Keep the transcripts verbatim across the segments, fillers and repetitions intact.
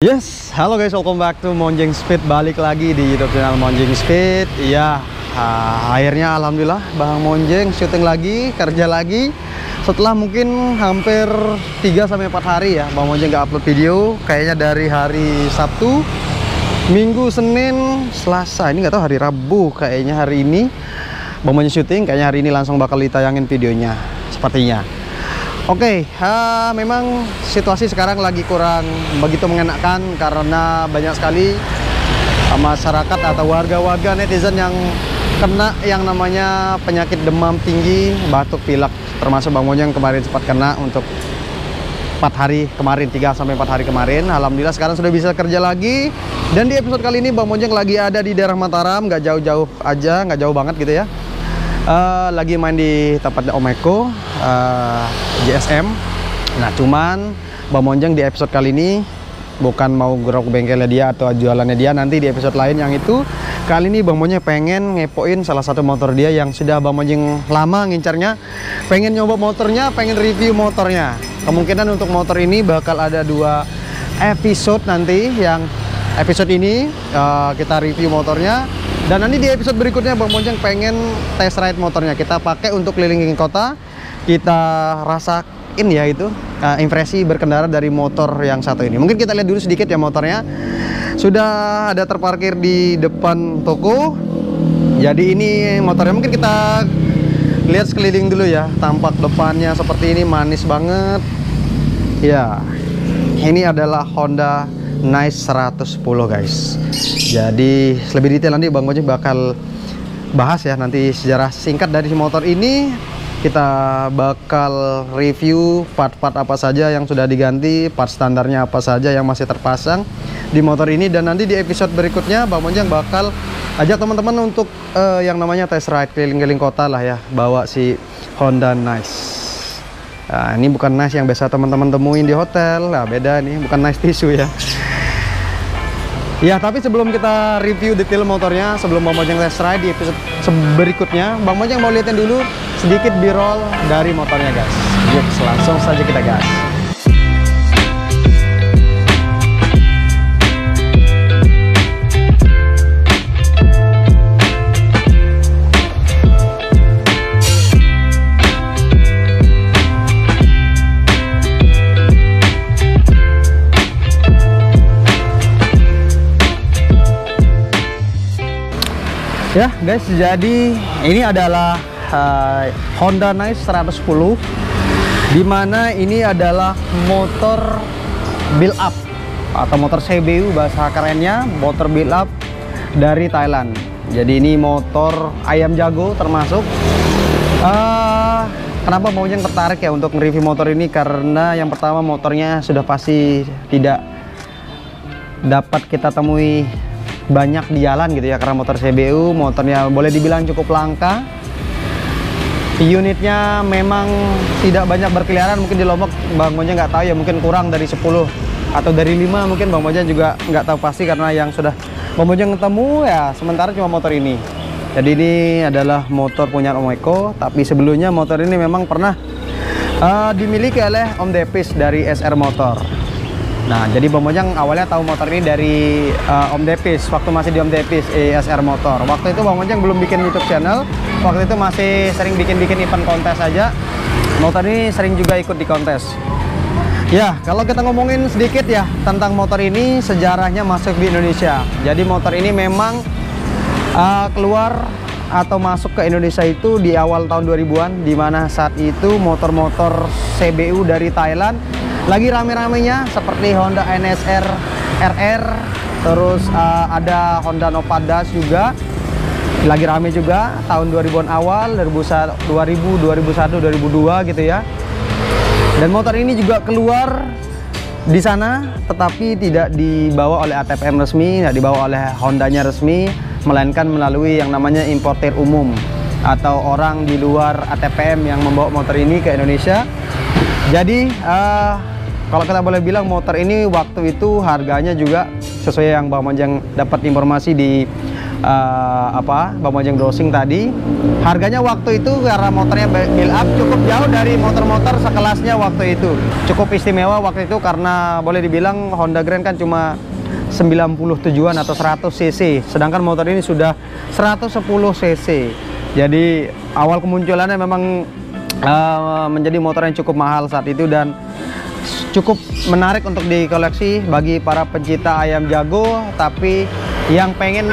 Yes, halo guys, welcome back to Monjing Speed. Balik lagi di YouTube channel Monjing Speed. Iya, uh, akhirnya alhamdulillah Bang Monjing syuting lagi, kerja lagi. Setelah mungkin hampir tiga sampai empat hari ya Bang Monjing gak upload video. Kayaknya dari hari Sabtu, Minggu, Senin, Selasa. Ini nggak tahu hari Rabu kayaknya hari ini Bang Monjing syuting. Kayaknya hari ini langsung bakal ditayangin videonya sepertinya. Oke, okay, uh, memang situasi sekarang lagi kurang begitu mengenakan karena banyak sekali uh, masyarakat atau warga-warga netizen yang kena yang namanya penyakit demam tinggi, batuk pilek, termasuk Bang Monjing kemarin sempat kena untuk empat hari kemarin, tiga sampai empat hari kemarin. Alhamdulillah sekarang sudah bisa kerja lagi. Dan di episode kali ini Bang Monjing lagi ada di daerah Mataram, nggak jauh-jauh aja, nggak jauh banget gitu ya. Uh, lagi main di tempatnya Om Eko, uh, J S M. Nah cuman Bang Monjing di episode kali ini bukan mau gerok bengkelnya dia atau jualannya dia, nanti di episode lain yang itu. Kali ini Bang Monjing pengen ngepoin salah satu motor dia yang sudah Bang Monjing lama ngincarnya. Pengen nyoba motornya, pengen review motornya. Kemungkinan untuk motor ini bakal ada dua episode nanti. Yang episode ini uh, kita review motornya. Dan nanti di episode berikutnya Bang Monjing pengen test ride motornya. Kita pakai untuk keliling kota. Kita rasain ya itu uh, impresi berkendara dari motor yang satu ini. Mungkin kita lihat dulu sedikit ya motornya. Sudah ada terparkir di depan toko. Jadi ini motornya mungkin kita lihat sekeliling dulu ya. Tampak depannya seperti ini, manis banget. Ya, ini adalah Honda Nice seratus sepuluh guys. Jadi lebih detail nanti Bang Monjing bakal bahas ya nanti sejarah singkat dari motor ini. Kita bakal review part-part apa saja yang sudah diganti, part standarnya apa saja yang masih terpasang di motor ini. Dan nanti di episode berikutnya Bang Monjing bakal ajak teman-teman untuk uh, yang namanya test ride keliling-keliling kota lah ya, bawa si Honda Nice. Nah, ini bukan Nice yang biasa teman-teman temuin di hotel. Nah, beda nih, bukan Nice tisu ya. Ya, tapi sebelum kita review detail motornya, sebelum Bang Monjing test ride di episode berikutnya, Bang Monjing mau liatin dulu sedikit b-roll dari motornya guys. Yuk, langsung saja kita gas. Ya guys, jadi ini adalah uh, Honda Nice seratus sepuluh, dimana ini adalah motor build up atau motor C B U bahasa kerennya, motor build up dari Thailand. Jadi ini motor ayam jago termasuk. Uh, kenapa Bang Monjing tertarik ya untuk nge-review motor ini? Karena yang pertama motornya sudah pasti tidak dapat kita temui banyak di jalan gitu ya, karena motor C B U, motornya boleh dibilang cukup langka. Unitnya memang tidak banyak berkeliaran, mungkin di Lombok Bang Monjing nggak tahu ya, mungkin kurang dari sepuluh atau dari lima, mungkin Bang Monjing juga nggak tahu pasti karena yang sudah Bang Monjing ketemu ya sementara cuma motor ini. Jadi ini adalah motor punya Om Eko, tapi sebelumnya motor ini memang pernah uh, dimiliki oleh Om Depis dari S R Motor. Nah, jadi Bang Monjing awalnya tahu motor ini dari uh, Om Depis, waktu masih di Om Depis E S R Motor. Waktu itu Bang Monjing belum bikin YouTube channel, waktu itu masih sering bikin-bikin event kontes aja. Motor ini sering juga ikut di kontes. Ya, kalau kita ngomongin sedikit ya tentang motor ini, sejarahnya masuk di Indonesia. Jadi motor ini memang uh, keluar atau masuk ke Indonesia itu di awal tahun dua ribuan, di mana saat itu motor-motor C B U dari Thailand lagi rame-ramenya, seperti Honda N S R R R, terus uh, ada Honda Nova Dash juga lagi rame juga tahun dua ribuan awal, dua ribu, dua ribu satu, dua ribu dua gitu ya. Dan motor ini juga keluar di sana, tetapi tidak dibawa oleh A T P M resmi, tidak dibawa oleh Hondanya resmi, melainkan melalui yang namanya importer umum atau orang di luar A T P M yang membawa motor ini ke Indonesia. Jadi uh, kalau kita boleh bilang motor ini waktu itu harganya juga sesuai yang Bang Monjing dapat informasi di uh, apa Bang Mojeng browsing tadi. Harganya waktu itu karena motornya build up cukup jauh dari motor-motor sekelasnya waktu itu. Cukup istimewa waktu itu karena boleh dibilang Honda Grand kan cuma sembilan puluh tujuan atau seratus cc, sedangkan motor ini sudah seratus sepuluh cc. Jadi awal kemunculannya memang uh, menjadi motor yang cukup mahal saat itu dan cukup menarik untuk dikoleksi bagi para pencinta ayam jago tapi yang pengen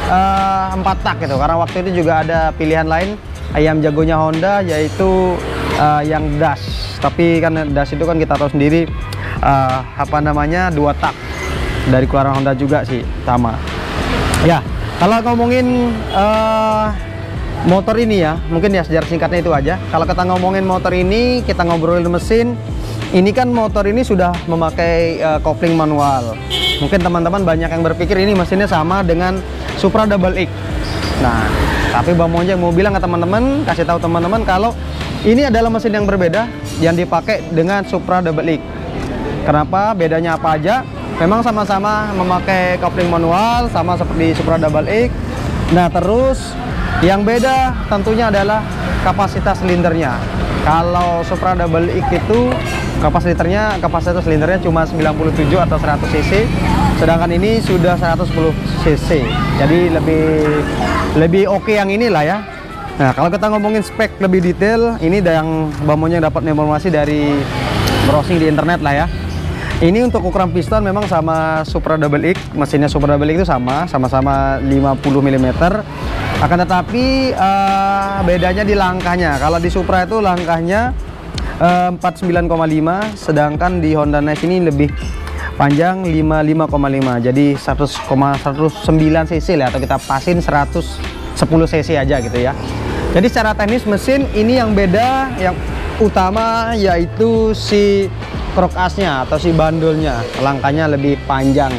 uh, empat tak gitu, karena waktu itu juga ada pilihan lain ayam jagonya Honda yaitu uh, yang dash, tapi kan dash itu kan kita tahu sendiri uh, apa namanya dua tak dari keluaran Honda juga sih sama ya. Kalau ngomongin uh, motor ini ya, mungkin ya sejarah singkatnya itu aja. Kalau kita ngomongin motor ini, kita ngobrolin mesin. Ini kan motor ini sudah memakai uh, kopling manual. Mungkin teman-teman banyak yang berpikir ini mesinnya sama dengan Supra Double X. Nah, tapi Bang Mojeng mau bilang ke teman-teman, kasih tahu teman-teman kalau ini adalah mesin yang berbeda yang dipakai dengan Supra Double X. Kenapa? Bedanya apa aja? Memang sama-sama memakai kopling manual, sama seperti Supra Double X. Nah, terus yang beda tentunya adalah kapasitas silindernya. Kalau Supra Double X itu kapasitornya kapasitas silindernya cuma sembilan puluh tujuh atau seratus cc, sedangkan ini sudah seratus sepuluh cc. Jadi lebih lebih oke yang inilah ya. Nah, kalau kita ngomongin spek lebih detail, ini yang Bang Mojeng dapat informasi dari browsing di internet lah ya. Ini untuk ukuran piston memang sama Supra Double X, mesinnya Supra Double X itu sama, sama-sama lima puluh milimeter. Akan tetapi uh, bedanya di langkahnya. Kalau di Supra itu langkahnya uh, empat puluh sembilan koma lima, sedangkan di Honda Nice ini lebih panjang lima puluh lima koma lima. Jadi seratus seratus sembilan cc lah, atau kita pasin seratus sepuluh cc aja gitu ya. Jadi secara teknis mesin ini yang beda, yang utama yaitu si krok asnya atau si bandulnya, langkahnya lebih panjang,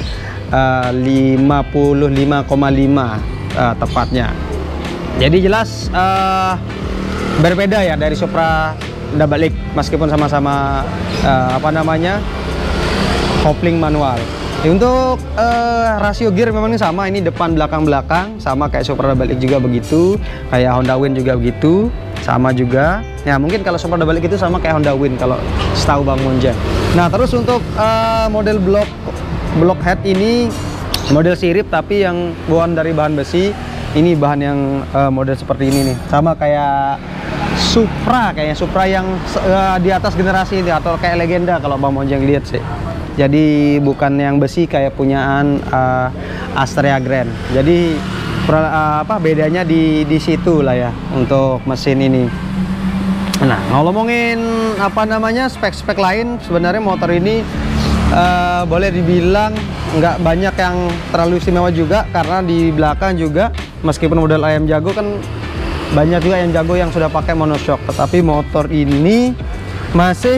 uh, lima puluh lima koma lima uh, tepatnya. Jadi jelas uh, berbeda ya dari Supra Double X, meskipun sama-sama uh, apa namanya kopling manual. Ya, untuk uh, rasio gear memang ini sama, ini depan belakang belakang sama kayak Supra Double X juga begitu, kayak Honda Win juga begitu, sama juga. Ya mungkin kalau Supra Double X itu sama kayak Honda Win kalau setahu Bang Mojeng. Nah, terus untuk uh, model blok blok head ini model sirip tapi yang bukan dari bahan besi. Ini bahan yang uh, model seperti ini nih, sama kayak Supra, kayaknya Supra yang uh, di atas generasi ini, atau kayak legenda kalau Bang Mojeng lihat sih. Jadi bukan yang besi kayak punyaan uh, Astrea Grand. Jadi uh, apa bedanya di di situ lah ya untuk mesin ini. Nah, ngomongin apa namanya spek-spek lain, sebenarnya motor ini uh, boleh dibilang nggak banyak yang terlalu istimewa juga, karena di belakang juga meskipun model ayam jago kan banyak juga yang jago yang sudah pakai monoshock, tetapi motor ini masih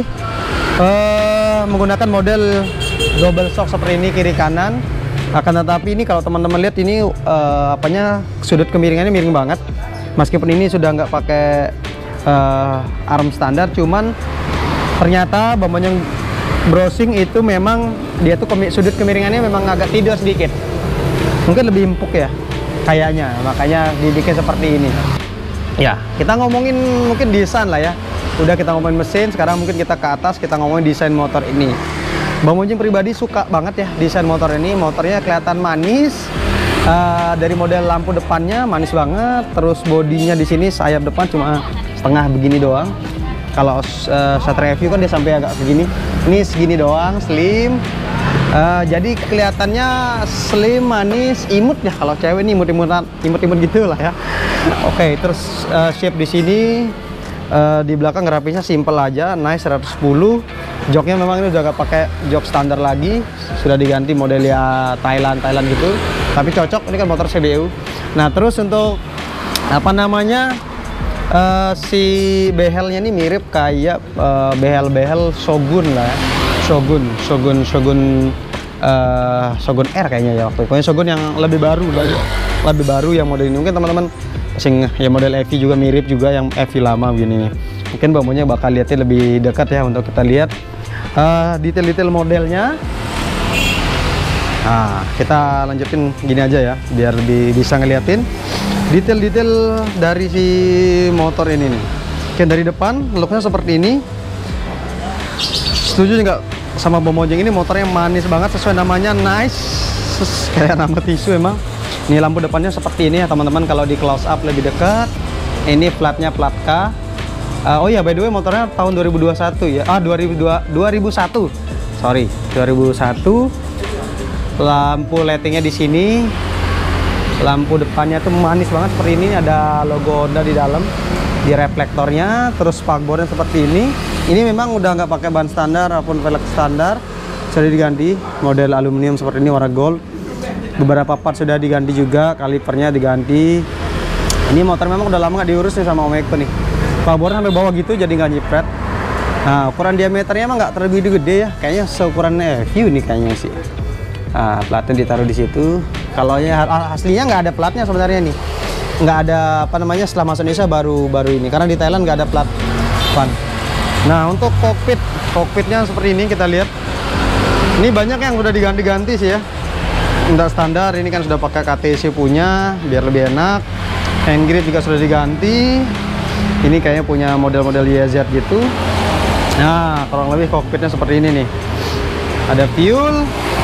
uh, menggunakan model double shock seperti ini kiri kanan. Akan tetapi ini kalau teman-teman lihat ini uh, apanya sudut kemiringannya miring banget, meskipun ini sudah nggak pakai uh, arm standar, cuman ternyata Bang Mojeng browsing itu memang dia tuh kemi sudut kemiringannya memang agak tidur sedikit, mungkin lebih empuk ya kayaknya, makanya dibikin seperti ini. Ya, kita ngomongin mungkin desain lah ya. Udah kita ngomongin mesin, sekarang mungkin kita ke atas, kita ngomongin desain motor ini. Bang Mojeng pribadi suka banget ya desain motor ini. Motornya kelihatan manis, uh, dari model lampu depannya manis banget. Terus bodinya di sini sayap depan cuma setengah begini doang. Kalau uh, saat review kan dia sampai agak segini. Ini segini doang, slim. Uh, jadi kelihatannya slim, manis, imut ya. Kalau cewek ini imut-imutan, imut-imut gitu lah ya. Oke, okay, terus uh, shape di sini, uh, di belakang grafisnya simple aja, Nice seratus sepuluh. Joknya memang ini udah gak pakai jok standar lagi, sudah diganti model ya Thailand Thailand gitu. Tapi cocok, ini kan motor C B U. Nah, terus untuk apa namanya uh, si behelnya ini mirip kayak uh, behel-behel Shogun lah ya. Shogun, Shogun, Shogun, uh, Shogun R kayaknya ya waktu itu. Pokoknya Shogun yang lebih baru, lebih, lebih baru yang model ini. Mungkin teman-teman sing ya model E V juga mirip juga yang E V lama begini nih. Mungkin Bang Mojeng bakal lihatnya lebih dekat ya untuk kita lihat detail-detail uh, modelnya. Nah, kita lanjutin gini aja ya, biar lebih bisa ngeliatin detail-detail dari si motor ini nih. Oke, dari depan looknya seperti ini. Setuju nggak sama Bom Mojeng ini? Motornya manis banget, sesuai namanya nice, kayak nama tisu emang. Ini lampu depannya seperti ini ya teman-teman, kalau di close up lebih dekat. Ini platnya plat K. Uh, oh ya, by the way motornya tahun dua ribu dua puluh satu ya. Ah, dua ribu dua, dua ribu satu. Sorry, dua ribu satu. Lampu lightingnya di sini, lampu depannya tuh manis banget seperti ini, ada logo Honda di dalam, di reflektornya. Terus spakbornya seperti ini. Ini memang udah nggak pakai ban standar ataupun velg standar, sudah diganti model aluminium seperti ini warna gold. Beberapa part sudah diganti juga, kalipernya diganti. Ini motor memang udah lama nggak diurus nih sama Om Eko nih. Spakbornya sampai bawah gitu jadi nggak nyipret. Nah, ukuran diameternya emang nggak terlalu gede ya, kayaknya seukuran E V ini kayaknya sih. Nah, platnya ditaruh di situ. Kalau ya aslinya nggak ada platnya sebenarnya nih, nggak ada apa namanya, setelah masuk Indonesia baru baru ini, karena di Thailand nggak ada plat van. Nah, untuk kokpit, kokpitnya seperti ini kita lihat. Ini banyak yang udah diganti-ganti sih ya. Untuk standar ini kan sudah pakai K T C punya, biar lebih enak. Hand grip juga sudah diganti. Ini kayaknya punya model-model Y Z gitu. Nah, kurang lebih kokpitnya seperti ini nih. Ada fuel.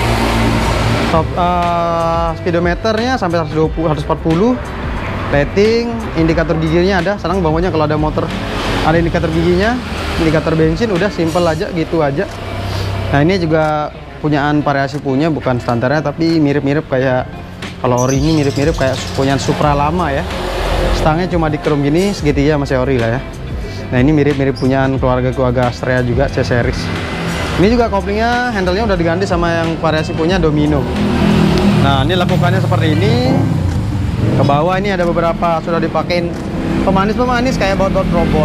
Top, uh, speedometernya sampai seratus dua puluh, seratus empat puluh. Rating, indikator giginya ada. Senang bangunnya kalau ada motor ada indikator giginya, indikator bensin, udah simple aja gitu aja. Nah, ini juga punyaan variasi punya, bukan standarnya, tapi mirip-mirip kayak, kalau ori ini mirip-mirip kayak punyaan Supra lama ya. Stangnya cuma di chrome gini, segitiga masih ori lah ya. Nah, ini mirip-mirip punyaan keluarga-keluarga Astrea juga, C series. Ini juga koplingnya, handle-nya udah diganti sama yang variasi punya Domino. Nah, ini lakukannya seperti ini. Ke bawah ini ada beberapa sudah dipakein pemanis-pemanis kayak baut-baut robot.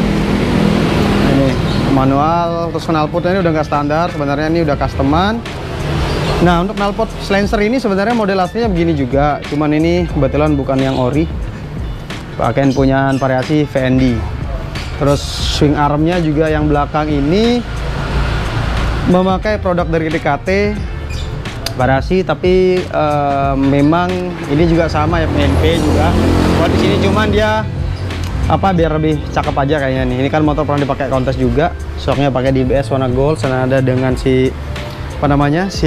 Ini manual, terus knalpotnya ini udah nggak standar, sebenarnya ini udah customan. Nah, untuk knalpot silencer ini sebenarnya model aslinya begini juga, cuman ini kebetulan bukan yang ori. Pakaian punyaan variasi V N D. Terus swing armnya juga yang belakang ini memakai produk dari D K T variasi, tapi uh, memang ini juga sama ya, M P juga. Buat di sini cuman dia apa biar lebih cakep aja kayaknya nih. Ini kan motor pernah dipakai kontes juga. Shocknya pakai D B S warna gold, senada dengan si apa namanya si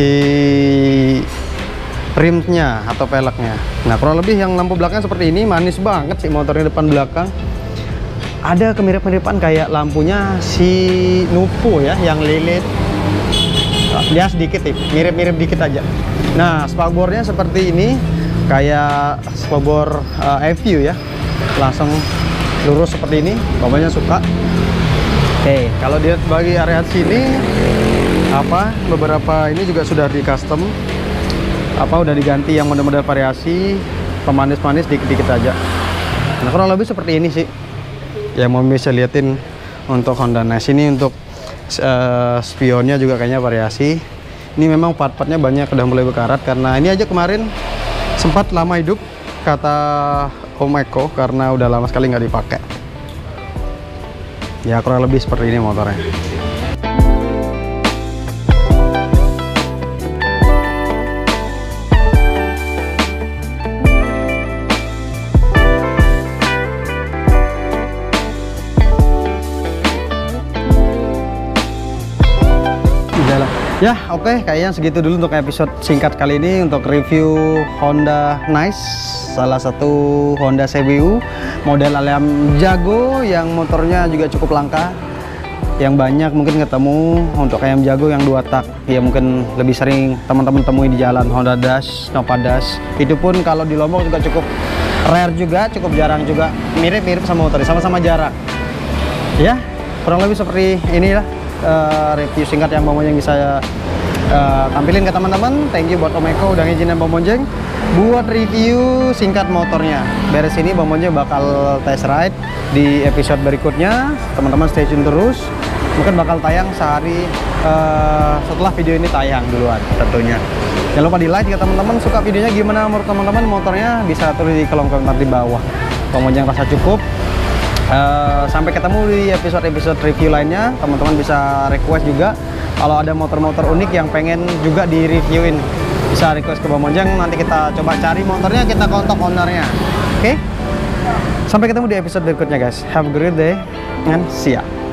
rimnya atau peleknya. Nah, kurang lebih yang lampu belakang seperti ini, manis banget sih motornya depan belakang. Ada kemirip-miripan kayak lampunya si Nuvo ya, yang lilit. Dia sedikit nih, mirip-mirip dikit aja. Nah, spakbornya seperti ini, kayak spakbor uh, F U ya, langsung lurus seperti ini. Pokoknya suka. Oke, kalau dia bagi area sini, apa beberapa ini juga sudah di custom, apa udah diganti yang model-model variasi, pemanis-manis dikit-dikit aja. Nah, kurang lebih seperti ini sih. Yang mau bisa liatin untuk Honda Nice ini. Untuk uh, spionnya juga kayaknya variasi. Ini memang part-partnya banyak udah mulai berkarat, karena ini aja kemarin sempat lama hidup kata Om Eko karena udah lama sekali nggak dipakai. Ya kurang lebih seperti ini motornya. Ya oke, okay. Kayaknya segitu dulu untuk episode singkat kali ini untuk review Honda Nice, salah satu Honda C B U model Alliam Jago yang motornya juga cukup langka, yang banyak mungkin ketemu untuk Alliam Jago yang dua tak ya, mungkin lebih sering teman-teman temui di jalan. Honda Dash, Nova Dash itu pun kalau di Lombok juga cukup rare juga, cukup jarang juga, mirip-mirip sama motor, sama-sama jarang ya. Kurang lebih seperti inilah Uh, review singkat yang Bang Monjeng bisa uh, tampilin ke teman-teman. Thank you buat Om Eko udah ngizinin Bang Monjeng buat review singkat motornya. Beres ini Bang Monjeng bakal test ride di episode berikutnya. Teman-teman stay tune terus. Mungkin bakal tayang sehari uh, setelah video ini tayang duluan tentunya. Jangan lupa di like ya teman-teman. Suka videonya gimana menurut teman-teman motornya, bisa tulis di kolom komentar di bawah. Bang Monjeng rasa cukup. Uh, sampai ketemu di episode-episode review lainnya. Teman-teman bisa request juga kalau ada motor-motor unik yang pengen juga di reviewin bisa request ke Bang Monjeng, nanti kita coba cari motornya, kita kontak ownernya. Oke? Sampai ketemu di episode berikutnya guys. Have a great day and see ya.